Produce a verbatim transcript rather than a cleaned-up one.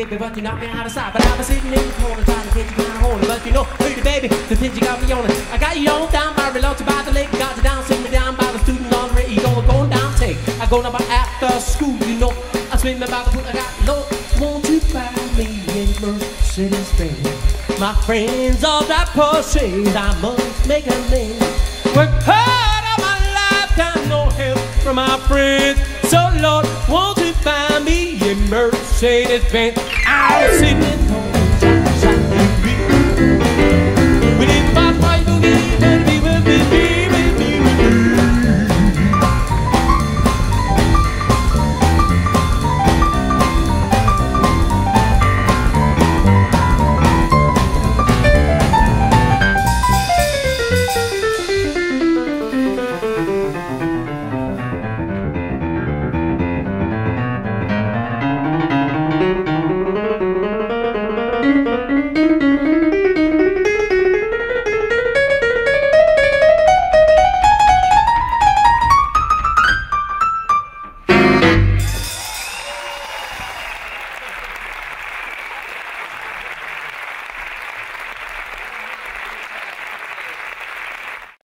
baby, but you knock me out of sight. But I was sitting in the corner trying to get you kind of horny. But you know, pretty baby, the things you got me on it. I got you on down by Reloaded by the lake. Got you down, sit me down by the student on the rate. You gonna go down, take. I go down by after school, you know. I swim about the pool, I got low. Won't you buy me in Mercedes Benz? My friends all that purchase, I must make a name. Work hard all my lifetime, no help from my friends. So Lord, won't you find me in Mercedes Benz? I'll sit in